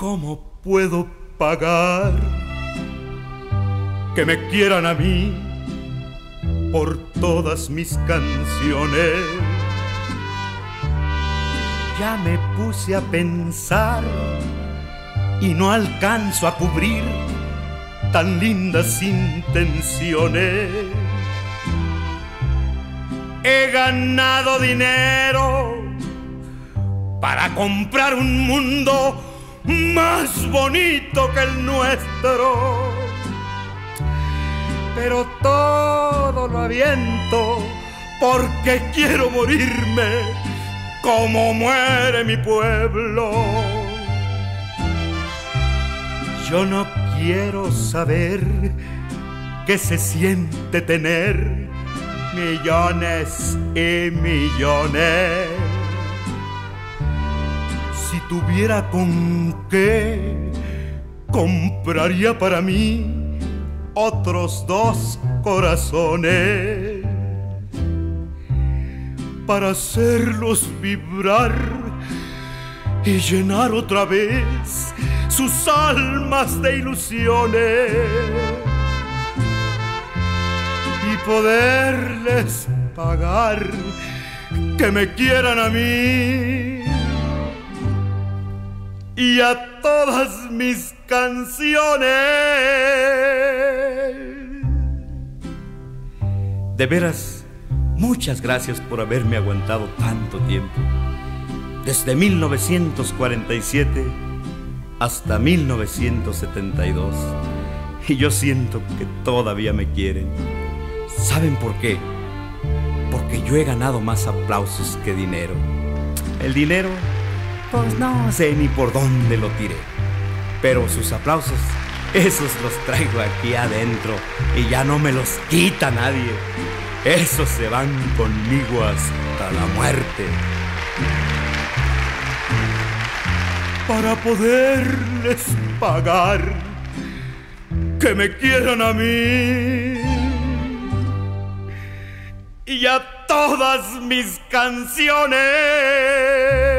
¿Cómo puedo pagar que me quieran a mí por todas mis canciones? Ya me puse a pensar y no alcanzo a cubrir tan lindas intenciones. He ganado dinero para comprar un mundo más bonito que el nuestro, pero todo lo aviento porque quiero morirme como muere mi pueblo. Yo no quiero saber qué se siente tener millones y millones. Si tuviera con qué, compraría para mí otros 2 corazones para hacerlos vibrar y llenar otra vez sus almas de ilusiones y poderles pagar que me quieran a mí y a todas mis canciones. De veras, muchas gracias por haberme aguantado tanto tiempo, desde 1947 hasta 1972, y yo siento que todavía me quieren. ¿Saben por qué? Porque yo he ganado más aplausos que dinero. El dinero, pues no sé ni por dónde lo tiré, pero sus aplausos, esos los traigo aquí adentro y ya no me los quita nadie. Esos se van conmigo hasta la muerte. Para poderles pagar que me quieran a mí y a todas mis canciones.